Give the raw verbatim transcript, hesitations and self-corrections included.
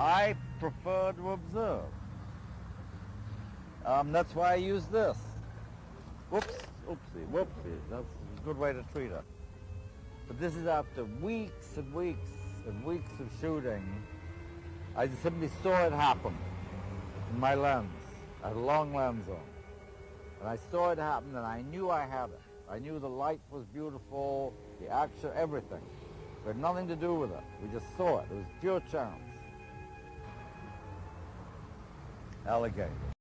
I prefer to observe. Um, that's why I use this. Whoops, oopsie, whoopsie. That's a good way to treat her. But this is after weeks and weeks and weeks of shooting. I just simply saw it happen in my lens. I had a long lens on. And I saw it happen and I knew I had it. I knew the light was beautiful, the action, everything. We had nothing to do with it. We just saw it. It was pure chance. Alligator.